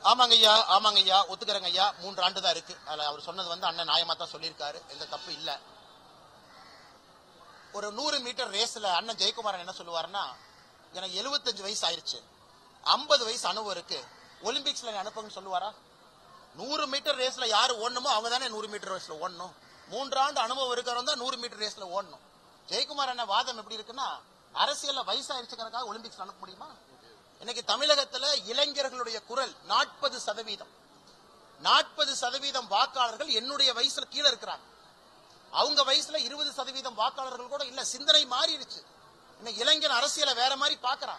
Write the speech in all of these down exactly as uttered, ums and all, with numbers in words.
ஆமாங்க ஐயா, ஆமாங்க ஐயா, ஒத்துக்கிறேங்க ஐயா. மூன்று ஆண்டு தான் இருக்கு. அதுல அவர் சொன்னது வந்து அண்ணன் நியாயமா தான் சொல்லியிருக்காரு, எந்த தப்பு இல்ல. ஒரு நூறு மீட்டர் ரேஸ்ல அண்ணன் ஜெயக்குமாரன் என்ன சொல்லுவாருன்னா, எனக்கு எழுபத்தஞ்சு வயசு ஆயிருச்சு, ஐம்பது வயசு அனுபவம் இருக்கு, ஒலிம்பிக்ஸ்ல அனுப்புங்கன்னு சொல்லுவாரா? நூறு மீட்டர் ரேஸ்ல யாரு ஓடணுமோ அவங்க தானே நூறு மீட்டர் ரேஸ்ல ஓடணும். மூன்றாண்டு அனுபவம் இருக்கிறவங்க தான் நூறு மீட்டர் ரேஸ்ல ஓடணும். ஜெயக்குமார் அண்ணன் வாதம் எப்படி இருக்குன்னா, அரசியல்ல வயசாயிருச்சுக்கிறதுக்காக ஒலிம்பிக்ஸ் அனுப்ப முடியுமா? இன்னைக்கு தமிழகத்துல இளைஞர்களுடைய குரல் நாற்பது சதவீதம் நாற்பது சதவீதம் வாக்காளர்கள் என்னுடைய வயசுல கீழே இருக்கிறாங்க. அவங்க வயசுல இருபது சதவீதம் வாக்காளர்கள் கூட இல்ல. சிந்தனை மாறிடுச்சு. இன்னைக்கு இளைஞன் அரசியலை வேற மாதிரி பாக்குறான்,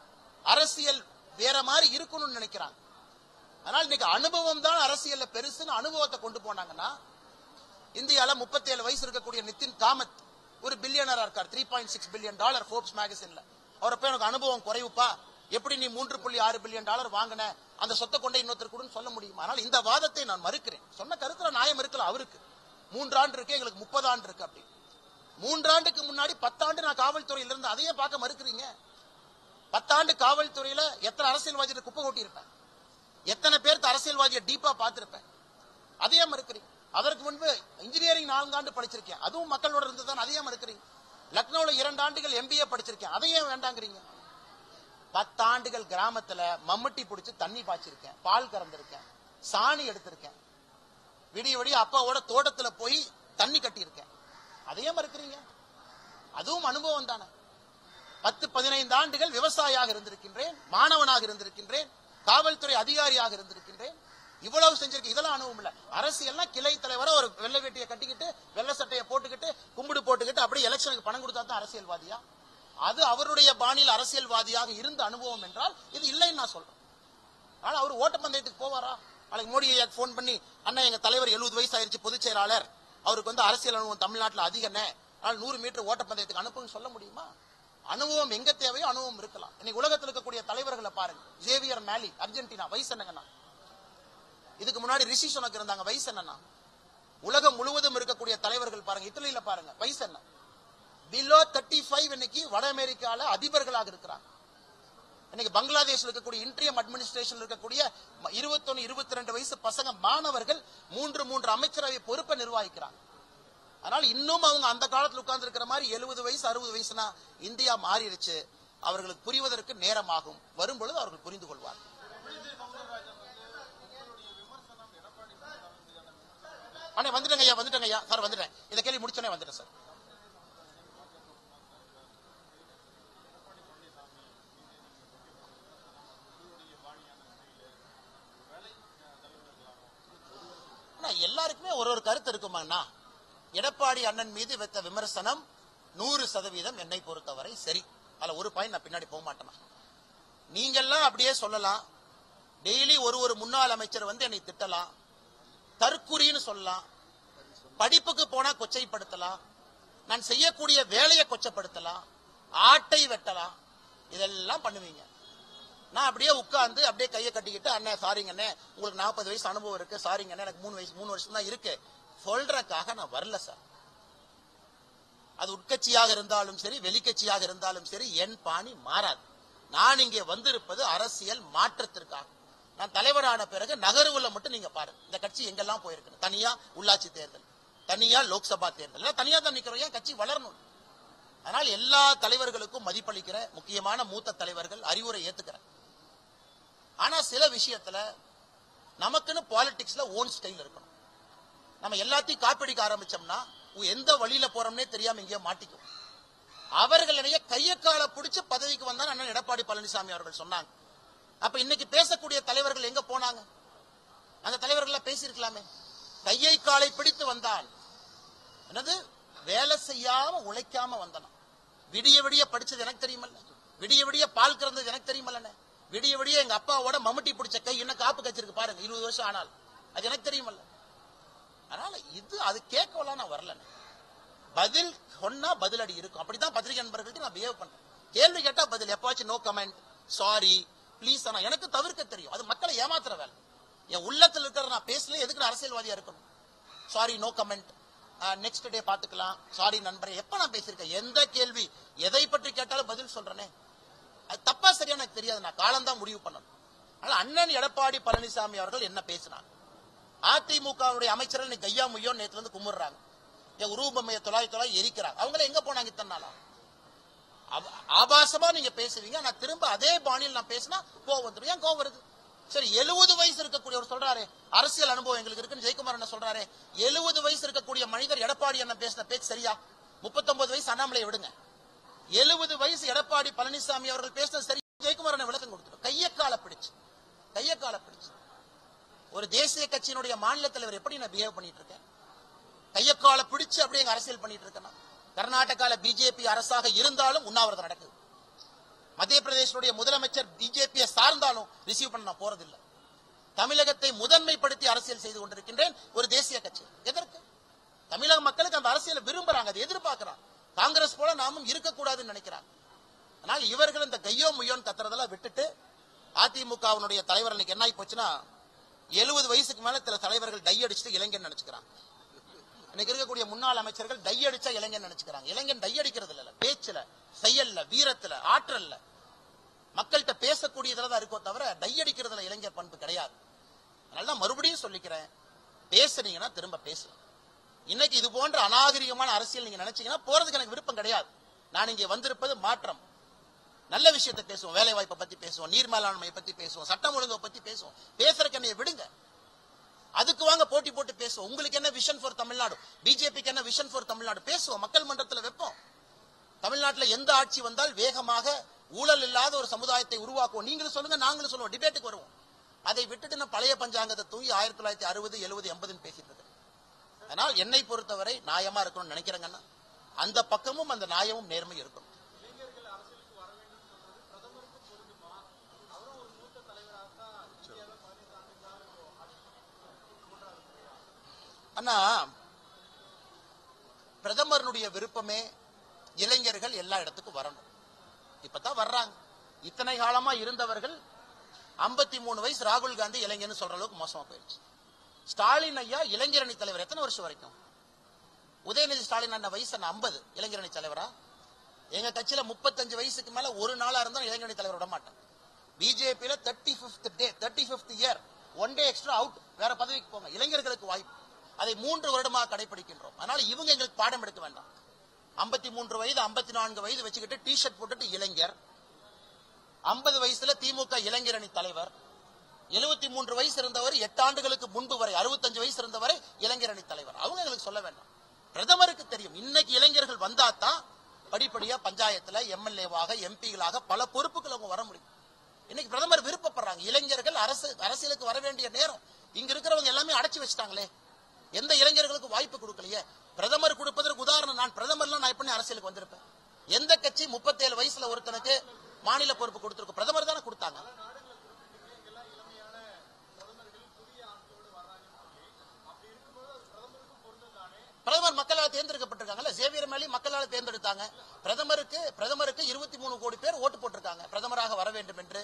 அரசியல் வேற மாதிரி இருக்கணும்னு நினைக்கிறாங்க. அதனால இன்னைக்கு அனுபவம் தான் அரசியல்ல பெருசுன்னு அனுபவத்தை கொண்டு போனாங்கன்னா, இந்தியால முப்பத்தி ஏழு வயசு இருக்கக்கூடிய நிதின் காமத் ஒரு பில்லியனரா இருக்கார், three point six billion dollar Forbes மேகசின்ல. அவரை போய் எனக்கு அனுபவம் குறைவுப்பா, எப்படி நீ மூன்று புள்ளி ஆறு பில்லியன் டாலர் வாங்கின, அந்த சொத்தை கொண்டே இன்னொருத்தர் கூட சொல்ல முடியுமா? ஆனால் இந்த வாதத்தை நான் மறுக்கிறேன். சொன்ன கருத்துல நியாயம் இருக்கலாம் அவருக்கு. மூன்றாண்டு இருக்கு, எங்களுக்கு முப்பது ஆண்டு இருக்கு. அப்படி மூன்றாண்டுக்கு முன்னாடி பத்தாண்டு நான் காவல்துறையில இருந்து, அதையே பார்க்க மறுக்கிறீங்க. பத்தாண்டு காவல்துறையில எத்தனை அரசியல்வாதியை குப்பை கொட்டி இருப்பேன், எத்தனை பேருக்கு அரசியல்வாதியை டீப்பா பார்த்திருப்பேன், அதையே மறுக்கிறீங்க. அதற்கு முன்பு இன்ஜினியரிங் நான்காண்டு படிச்சிருக்கேன், அதுவும் மக்களோட இருந்துதான், அதையே மறுக்கிறீங்க. லக்னோல இரண்டு ஆண்டுகள் எம்பிஏ படிச்சிருக்கேன், அதையே வேண்டாங்கிறீங்க. பத்தாண்டுகள் கிராமத்துல மம்முட்டி பிடிச்சு தண்ணி பாய்ச்சிருக்கேன், பால் கறந்திருக்கேன், சாணி எடுத்திருக்கேன், விடிய விடிய அப்பாவோட தோட்டத்துல போய் தண்ணி கட்டியிருக்கேன், அதையே மறுக்கிறீங்க. அதுவும் அனுபவம் தானே. பத்து பதினைந்து ஆண்டுகள் விவசாயியாக இருந்திருக்கின்றேன், மாணவனாக இருந்திருக்கின்றேன், காவல்துறை அதிகாரியாக இருந்திருக்கின்றேன், இவ்வளவு செஞ்சிருக்கேன். இதெல்லாம் அனுபவம் இல்ல. அரசியல்னா கிளை தலைவரை ஒரு வெள்ளை வேட்டியை கட்டிக்கிட்டு வெள்ளை சட்டையை போட்டுக்கிட்டு கும்பிடு போட்டுக்கிட்டு அப்படியே எலெக்ஷனுக்கு பணம் கொடுத்தா தான் அரசியல்வாதியா? அது அவருடைய பாணியில் அரசியல்வாதியாக இருந்த அனுபவம் என்றால் இது இல்லைன்னு நான் சொல்றேன். ஆனா அவர் ஓட்டப்பந்தயத்துக்கு போவாரா? நாளைக்கு மோடி போன் பண்ணி, அண்ணா எங்க தலைவர் எழுபது வயசு ஆயிருச்சு, பொதுச் செயலாளர், அவருக்கு வந்து அரசியல் அனுபவம் தமிழ்நாட்டில் அதிகண்ணே, ஆனால் நூறு மீட்டர் ஓட்டப்பந்தயத்துக்கு அனுப்புன்னு சொல்ல முடியுமா? அனுபவம் எங்க தேவையோ அனுபவம் இருக்கலாம். இன்னைக்கு உலகத்தில் இருக்கக்கூடிய தலைவர்களை பாருங்க. ஜேவியர் மேலி, அர்ஜென்டினா, வயசு என்னங்கண்ணா? இதுக்கு முன்னாடி ரிஷி சுனக் இருந்தாங்க, வயசு என்னன்னா? உலகம் முழுவதும் இருக்கக்கூடிய தலைவர்கள் பாருங்க. இத்தாலியில பாருங்க, வயசு என்ன? பிலோ தேர்ட்டி ஃபைவ் இன்னைக்கு வட அமெரிக்கால அதிபர்களாக இருக்கிறாங்க. இன்னைக்கு பங்களாதேஷ்ல இருக்கக்கூடிய இன்ட்ரியம் அட்மினிஸ்ட்ரேஷன் இருக்கக்கூடிய இருபத்தொன்னு இருபத்தி ரெண்டு வயசு பசங்க மாணவர்கள் மூன்று மூன்று அமைச்சரவை பொறுப்பை நிர்வகிக்கிறாங்க. அதனால இன்னும் அவங்க அந்த காலத்தில் உட்கார்ந்து இருக்கிற மாதிரி எழுபது வயசு அறுபது வயசுனா இந்தியா மாறிடுச்சு. அவர்களுக்கு புரிவதற்கு நேரமாகும். வரும்பொழுது அவர்கள் புரிந்து கொள்வார். அண்ணே வந்துட்டேங்க ஐயா, வந்துட்டேங்க ஐயா சார், வந்துட்டேன். இந்த கேள்வி முடிச்சோன்னே வந்துட்டேன் சார். எல்லாருக்குமே ஒரு ஒரு கருத்து இருக்குமாண்ணா. எடப்பாடி அண்ணன் மீது வைத்த விமர்சனம் நூறு சதவீதம் என்னை பொறுத்தவரை சரி. அதுல ஒரு பாயிண்ட் நான் பின்னாடி போக மாட்டேனா. நீங்கெல்லாம் அப்படியே சொல்லலாம், டெய்லி ஒரு ஒரு முன்னாள் அமைச்சர் வந்து என்னை திட்டலாம், தற்குறின்னு சொல்லலாம், படிப்புக்கு போனா கொச்சைப்படுத்தலாம், நான் செய்யக்கூடிய வேலையை கொச்சப்படுத்தலாம், ஆட்டை வெட்டலாம், இதெல்லாம் பண்ணுவீங்க. நான் அப்படியே உட்கார்ந்து அப்படியே கையை கட்டிக்கிட்டு, அண்ணே சாரிங்க அண்ணே, உங்களுக்கு நாற்பது வயசு அனுபவம் இருக்கு, சாரிங்க அண்ணே எனக்கு மூணு வயசு மூணு வருஷம் தான் இருக்கு சொல்றதுக்காக நான் வரல சார். அது உட்கட்சியாக இருந்தாலும் சரி, வெளிக்கட்சியாக இருந்தாலும் சரி, என் பாணி மாறாது. நான் இங்கே வந்திருப்பது அரசியல் மாற்றத்திற்காக. நான் தலைவரான பிறகு நகர்வுல மட்டும் நீங்க பாருங்க, இந்த கட்சி எங்கெல்லாம் போயிருக்கு. தனியா உள்ளாட்சி தேர்தல், தனியா லோக்சபா தேர்தல், தனியா தான் நிக்கிறோம். ஏன் கட்சி வளரணும். அதனால் எல்லா தலைவர்களுக்கும் மதிப்பளிக்கிற முக்கியமான மூத்த தலைவர்கள் அறிவுரை ஏத்துக்கிறேன். ஆனா சில விஷயத்துல நமக்குன்னு பாலிடிக்ஸ்ல ஓன் ஸ்டைல் இருக்கணும். நம்ம எல்லாத்தையும் காப்பிடிக்க ஆரம்பிச்சோம்னா எந்த வழியில போறோம்னே தெரியாம இங்கே மாட்டிக்கும். அவர்களிடையே கையக்கால பிடிச்சு பதவிக்கு வந்தார் அண்ணன் எடப்பாடி பழனிசாமி அவர்கள் சொன்னாங்க. அப்ப இன்னைக்கு பேசக்கூடிய தலைவர்கள் எங்க போனாங்க? அந்த தலைவர்கள் பேசியிருக்கலாமே. கையை காலை பிடித்து வந்தான், என்னது வேலை செய்யாம உழைக்காம வந்தனா, விடிய விடிய படிச்சது எனக்கு தெரியுமல்ல, விடிய விடிய பால் கறந்தது எனக்கு தெரியுமல்ல, விடிய விடிய எங்க அப்பாவோட மம்முட்டி பிடிச்ச கை என்ன காப்பு கச்சிருக்கு பாருங்க, இருபது வருஷம் ஆனால் அது எனக்கு தெரியுமல்ல. அதனால இது அது கேட்கலாம் நான் வரல. பதில் சொன்னா பதிலடி இருக்கும். அப்படிதான் பத்திரிகை நண்பர்களுக்கு நான் பிஹேவ் பண்றேன். கேள்வி கேட்டா பதில், எப்பாச்சும் நோ கமெண்ட், சாரி, பிளீஸ். ஆனா எனக்கு தவிர்க்க தெரியும். அது மக்களை ஏமாத்துற வேலை. என் உள்ளத்தில் இருக்கிற நான் பேசல, எதுக்கு நான் அரசியல்வாதியா இருக்கணும்? Sorry, no comment, next day பாத்துக்கலாம், சாரி நண்பரே. எப்ப நான் பேசியிருக்கேன்? எந்த கேள்வி எதை பற்றி கேட்டாலும் பதில் சொல்றேனே. அது தப்பா சரியா எனக்கு தெரியாது. நான் காலம் தான் முடிவு பண்ணணும். அண்ணன் எடப்பாடி பழனிசாமி அவர்கள் என்ன பேசினாங்க? அதிமுகவுடைய அமைச்சர்கள் கையா முய்யோ நேத்துல இருந்து கும்பிடுறாங்க, உருவமைய தொலாய் தொலாய் எரிக்கிறாங்க. அவங்கள எங்க போனாங்க இத்தனை நாளா? ஆபாசமா நீங்க பேசுவீங்க, நான் திரும்ப அதே பாணியில் நான் பேசினா கோவம் வந்துடும். ஏன் கோவம் வருது? சரி, எழுபது வயசு இருக்கக்கூடியவர் சொல்றாரு அரசியல் அனுபவம் எங்களுக்கு இருக்குன்னு ஜெயக்குமார் என்ன சொல்றாரு. எழுபது வயசு இருக்கக்கூடிய மனிதர் எடப்பாடி என்ன பேசின பேச்சு சரியா? முப்பத்தொன்பது வயசு அண்ணாமலையை விடுங்க, எழுபது வயசு எடப்பாடி பழனிசாமி அவர்கள் பேசினது சரி. ஜெயக்குமார் என்ன விளக்கம் கொடுத்துட்டு கையக்கால பிடிச்சு கையக்கால பிடிச்சு ஒரு தேசிய கட்சியினுடைய மாநில தலைவர் எப்படி நான் பிஹேவ் பண்ணிட்டு இருக்கேன்? கையக்கால பிடிச்சு அப்படியே எங்க அரசியல் பண்ணிட்டு இருக்கேன். கர்நாடகால பிஜேபி அரசாக இருந்தாலும் உண்ணாவிரதம் நடக்குது. மத்திய பிரதேசனுடைய முதலமைச்சர் பிஜேபியை சார்ந்தாலும் ரிசீவ் பண்ண நான் போறதில்லை. தமிழகத்தை முதன்மைப்படுத்தி அரசியல் செய்து கொண்டிருக்கின்றேன் ஒரு தேசிய கட்சி. எதற்கு? தமிழக மக்களுக்கு அந்த அரசியலை விரும்புறாங்க, அதை எதிர்பார்க்கிறாங்க. காங்கிரஸ் போல நாமும் இருக்கக்கூடாதுன்னு நினைக்கிறாங்க. ஆனால் இவர்கள் இந்த கையோ முய்யோன்னு கத்துறதெல்லாம் விட்டுட்டு அதிமுகவினுடைய தலைவர் இன்னைக்கு என்ன ஆகி போச்சுன்னா, எழுபது வயசுக்கு மேல சில தலைவர்கள் டை அடிச்சுட்டு இளைஞன் நினைச்சுக்கிறாங்க. இன்னைக்கு இருக்கக்கூடிய முன்னாள் அமைச்சர்கள் டை அடிச்சா இளைஞன் நினைச்சுக்கிறாங்க. இளைஞன் டை அடிக்கிறது இல்ல, பேச்சுல, செயல்ல, வீரத்துல, ஆற்றல்ல, மக்கள்கிட்ட பேசக்கூடியதுலதான் இருக்கோ தவிர டை அடிக்கிறதுல இளைஞர் பண்பு கிடையாது. அதனால மறுபடியும் சொல்லிக்கிறேன், பேசுனீங்கன்னா திரும்ப பேசலாம். இன்னைக்கு இது போன்ற அநாகரிகமான அரசியல் நீங்க நினைச்சீங்கன்னா போறதுக்கு எனக்கு விருப்பம் கிடையாது. நான் இங்கே வந்திருப்பது மாற்றம். நல்ல விஷயத்தை பேசுவோம், வேலை வாய்ப்பை பத்தி பேசுவோம், நீர் மேலாண்மையை பத்தி பேசுவோம், சட்டம் ஒழுங்கை பத்தி பேசுவோம். பேசுறதுக்கு என்னைய விடுங்க, அதுக்கு வாங்க போட்டி போட்டு பேசுவோம். உங்களுக்கு என்ன விஷன் ஃபார் தமிழ்நாடு, பிஜேபிக்கு என்ன விஷன் ஃபார் தமிழ்நாடு பேசுவோம், மக்கள் மன்றத்தில் வைப்போம். தமிழ்நாட்டில் எந்த ஆட்சி வந்தால் வேகமாக ஊழல் இல்லாத ஒரு சமுதாயத்தை உருவாக்குவோம். நீங்களும் சொல்லுங்க, நாங்களும் சொல்லுவோம், டிபேட்டுக்கு வருவோம். அதை விட்டுட்டு நான் பழைய பஞ்சாங்கத்தை தூங்கி ஆயிரத்தி தொள்ளாயிரத்தி அறுபது எழுபது எண்பதுன்னு பேசிட்டு இருக்கேன். அதனால் என்னை பொறுத்தவரை நியாயமா இருக்கணும்னு நினைக்கிறேங்கன்னா அந்த பக்கமும் அந்த நியாயமும் நேர்மை இருக்கணும். அண்ணா, பிரதமருடைய விருப்பமே இளைஞர்கள் எல்லா இடத்துக்கும் வரணும். இப்பதான் வர்றாங்க. இத்தனை காலமா இருந்தவர்கள் ஐம்பத்தி மூணு வயசு ராகுல் காந்தி இளைஞர்னு சொல்ற அளவுக்கு மோசமா போயிடுச்சு. ஸ்டாலின் ஐயா இளைஞரணி தலைவர் எத்தனை வருஷம் வரைக்கும்? உதயநிதி ஸ்டாலின் அண்ணன் வயசு ஐம்பது, இளைஞரணி தலைவரா? எங்க கட்சியில முப்பத்தஞ்சு வயசுக்கு மேல ஒரு நாளா இருந்தா இளைஞரணி தலைவர் விட மாட்டேன். பிஜேபியில thirty fifth day thirty fifth year one day extra out, வேற பதவிக்கு போங்க. இளைஞர்களுக்கு வாய்ப்பு, அதை மூன்று வருடமாக கடைபிடிக்கின்றோம். அதனால இவங்க எங்களுக்கு பாடம் எடுக்க வேண்டாம். ஐம்பத்தி மூன்று வயது ஐம்பத்தி நான்கு வயது வச்சுக்கிட்டு டி ஷர்ட் போட்டுட்டு இளைஞர், ஐம்பது வயசுல திமுக இளைஞரணி தலைவர், எழுபத்தி மூன்று வயசு இருந்தவர் எட்டு ஆண்டுகளுக்கு முன்பு வரை அறுபத்தஞ்சு வயசு இருந்தவரை இளைஞரணி தலைவர். அவங்க எங்களுக்கு சொல்ல வேண்டாம். பிரதமருக்கு தெரியும் இன்னைக்கு இளைஞர்கள் வந்தாதான் படிப்படியா பஞ்சாயத்துல எம்எல்ஏவாக எம்பிகளாக பல பொறுப்புகள் அவங்க வர முடியும். இன்னைக்கு பிரதமர் விருப்பப்படுறாங்க. இளைஞர்கள் அரசு அரசியலுக்கு வர வேண்டிய நேரம். இங்க இருக்கிறவங்க எல்லாமே அடைச்சு வச்சுட்டாங்களே, எந்த இளைஞர்களுக்கு வாய்ப்பு கொடுக்கலையே. பிரதமர் கொடுப்பதற்கு உதாரணம், நான் பிரதமர்லாம் நான் எப்படி அரசியலுக்கு வந்திருப்பேன்? எந்த கட்சி முப்பத்தி ஏழு வயசுல ஒருத்தனுக்கு மாநில பொறுப்பு கொடுத்திருக்கும்? பிரதமர் தானே கொடுத்தாங்க. பிரதமர் மக்களால் தேர்ந்தெடுக்கப்பட்டிருக்காங்கல்ல, சேவியர் மேலே மக்களால் தேர்ந்தெடுத்தாங்க. பிரதமருக்கு பிரதமருக்கு இருபத்தி மூணு கோடி பேர் ஓட்டு போட்டிருக்காங்க பிரதமராக வர வேண்டும் என்று.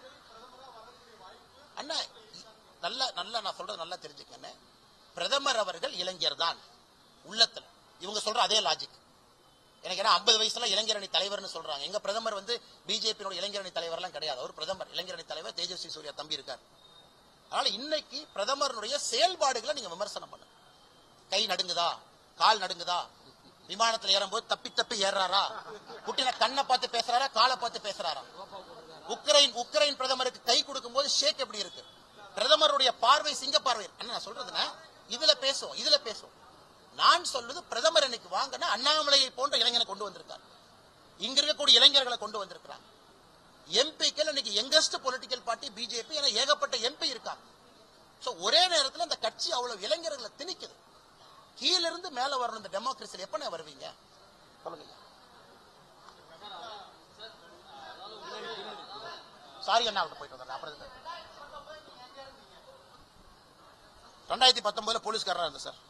அண்ணா நல்ல நல்ல நான் சொல்றது நல்லா தெரிஞ்சுக்கங்க. பிரதமர் அவர்கள் இளைஞர் தான் உள்ளத்துல. இவங்க சொல்ற அதே லாஜிக் எனக்கு என்ன, ஐம்பது வயசுல இளைஞரணி தலைவர்னு சொல்றாங்க. எங்க பிரதமர் வந்து பிஜேபி இளைஞரணி தலைவர் எல்லாம் கிடையாது. அவர் பிரதமர், இளைஞரணி தலைவர் தேஜஸ்வி சூர்யா தம்பி இருக்கார். அதனால இன்னைக்கு பிரதமருடைய செயல்பாடுகளை நீங்க விமர்சனம் பண்ணுங்க. கை நடுங்குதா, கால் நடுங்குதா, விமானத்தில் ஏறும்போது தப்பி தப்பி ஏறாரா, குட்டின கண்ணை பார்த்து பேசுறாரா, காலை பார்த்து பேசுறாரா, உக்ரைன் உக்ரைன் பிரதமருக்கு கை கொடுக்கும் போது ஷேக் எப்படி இருக்கு, பிரதமருடைய பார்வை சிங்க பார்வை. என்ன நான் சொல்றதுன்னா இதுல பேசுவோம் இதுல பேசுவோம். நான் சொல்றது பிரதமர் இன்னைக்கு வாங்கினா அண்ணாமலையை போன்ற இளைஞனை கொண்டு வந்திருக்கார். இங்க இருக்கக்கூடிய இளைஞர்களை கொண்டு வந்திருக்கிறாங்க. எம்பிக்கள் இன்னைக்கு யங்கஸ்ட் பொலிட்டிக்கல் பார்ட்டி பிஜேபி என ஏகப்பட்ட எம்பி இருக்காங்க. ஒரே நேரத்தில் இந்த கட்சி அவ்வளவு இளைஞர்களை திணிக்குது. கீழ இருந்து மேல வரணும். இந்த டெமோக்ரஸில எப்ப வருவீங்க சொல்லுங்க. சாரி அண்ணா போயிட்டு வந்தாங்க. அப்புறம் ரெண்டாயிரத்தி பத்தொன்பதுல போலீஸ்காரா இருந்த சார்.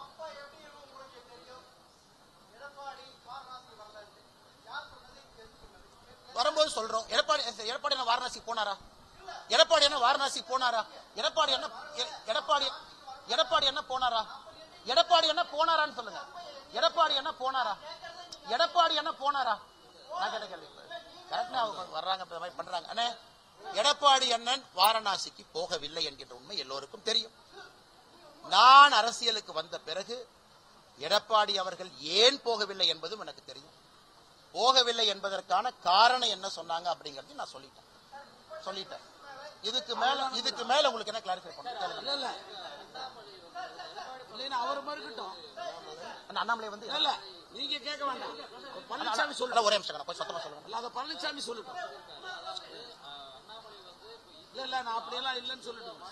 வரும்போது சொல்றோம் எடப்பாடி எடப்பாடி என்ன வாரணாசி போனாரா? எடப்பாடி என்ன வாரணாசி போனாரா? எடப்பாடி என்ன எடப்பாடி எடப்பாடி என்ன போனாரா? எடப்பாடி என்ன போனாரான்னு சொல்லுங்க. எடப்பாடி என்ன போனாரா? எடப்பாடி என்ன போனாரா? நான் கேட்ட கேள்வி கரெக்டா அவங்க வர்றாங்க பண்றாங்க. அண்ணே எடப்பாடி அண்ணன் வாரணாசிக்கு போகவில்லை என்கின்ற உண்மை எல்லோருக்கும் தெரியும். நான் அரசியலுக்கு வந்த பிறகு எடப்பாடி அவர்கள் ஏன் போகவில்லை என்பதும் எனக்கு தெரியும். போகவில்லை என்பதற்கான காரணம் என்ன சொன்னாங்க அப்படிங்கறது நான் சொல்லிட்டேன் சொல்லிட்டேன் இதுக்கு மேல இதுக்கு மேல உங்களுக்கு என்ன கிளாரிஃபை பண்ணுங்க. அவர் மறுக்கட்டும். அண்ணாமலை வந்து இல்ல நீங்க கேட்க வேண்டாம். பழனிசாமி சொல்ல ஒரே நிமிஷம் கொஞ்சம் சத்தமா சொல்லுங்க. அத பழனிசாமி சொல்லட்டும். இல்ல இல்ல நான் அப்படியெல்லாம் இல்லைன்னு சொல்லிட்டேன்.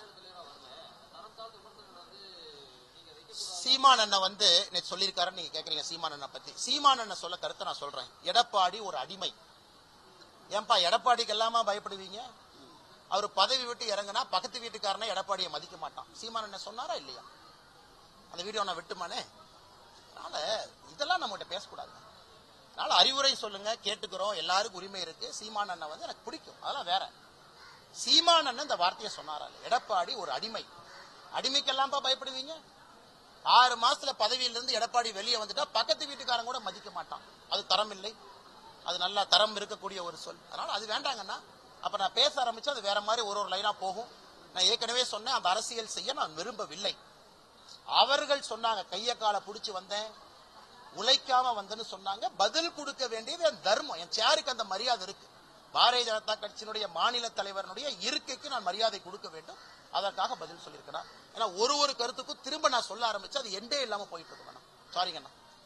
சீமான் அண்ணன் வந்து நேற்று சொல்லியிருக்காருன்னு நீங்க கேக்குறீங்க. சீமான் அண்ணன் பத்தி சீமான் அண்ணன் சொல்ல கருத்தை நான் சொல்றேன். எடப்பாடி ஒரு அடிமை. ஏன்பா எடப்பாடிக்கு எல்லாமா பயப்படுவீங்க? அவர் பதவி விட்டு இறங்கினா பக்கத்து வீட்டுக்காரனை எடப்பாடியை மதிக்க மாட்டான். சீமான் அண்ணன் சொன்னாரா இல்லையா? அந்த வீடியோ நான் விட்டுமானே. அதனால இதெல்லாம் நம்ம கிட்ட பேசக்கூடாது. அதனால அறிவுரை சொல்லுங்க, கேட்டுக்கிறோம். எல்லாருக்கும் உரிமை இருக்கு. சீமான் அண்ணன் வந்து எனக்கு பிடிக்கும், அதெல்லாம் வேற. சீமான் அண்ணன் இந்த வார்த்தையை சொன்னாரா? எடப்பாடி ஒரு அடிமை. அடிமைக்கெல்லாம் பயப்படுவீங்க? ஆறு மாசத்துல பதவியிலிருந்து எடப்பாடி வெளியே வந்துட்டா பக்கத்து வீட்டுக்காரன் கூட மதிக்க மாட்டான். அது தரம் இல்லை, அது நல்லா தரம் இருக்கக்கூடிய ஒரு சொல். அதனால அது வேண்டாங்கன்னா அப்ப நான் பேச ஆரம்பிச்சா அது வேற மாதிரி ஒரு ஒரு லைனா போகும். நான் ஏற்கனவே சொன்னேன், அந்த அரசியல் செய்ய நான் விரும்பவில்லை. அவர்கள் சொன்னாங்க கைய காலை புடிச்சு வந்தேன், உழைக்காம வந்தேன்னு சொன்னாங்க. பதில் கொடுக்க வேண்டியது என் தர்மம். என் சேருக்கு அந்த மரியாதை இருக்கு. பாரதிய ஜனதா கட்சியினுடைய மாநில தலைவருடைய இருக்கைக்கு நான் மரியாதை கொடுக்க வேண்டும். அதற்காக பதில் சொல்லியிருக்கிறேன். ஏன்னா ஒரு ஒரு கருத்துக்கும் திரும்ப நான் சொல்ல ஆரம்பிச்சு அது எண்டே இல்லாம போயிட்டு இருக்கு. சாரிங்கண்ணா.